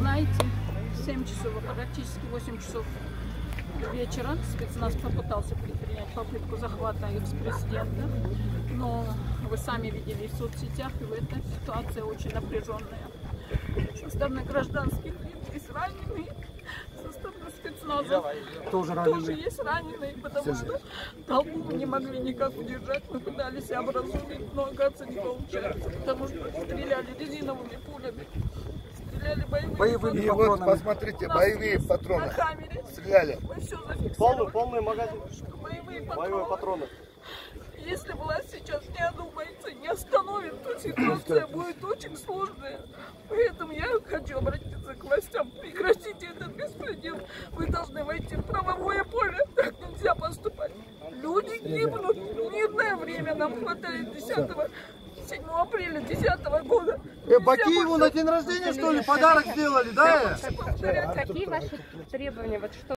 знаете, 7 часов, практически 8 часов вечера спецназ попытался предпринять попытку захвата экс-президента, но вы сами видели в соцсетях, и в этой ситуации очень напряженная. Со стороны гражданских лиц есть раненые, со стороны спецназа тоже есть раненые, потому что толпу мы не могли никак удержать, мы пытались образумить, но, оказывается, не получается, потому что стреляли резиновыми пулями. Стреляли боевыми патронами. Вот посмотрите, боевые патроны. На камере. Стреляли. Мы все зафиксировали. Полный магазин. Боевые патроны. Если власть сейчас не одумается, не остановит, то ситуация будет очень сложная. Поэтому я хочу обратиться к властям. Прекратите этот беспредел. Вы должны войти в правовое поле. Так нельзя поступать. Люди гибнут. В мирное время нам хватает 7 апреля 2010 года. Бакиеву на день рождения, что ли, подарок сделали, да? Какие ваши требования? Вот что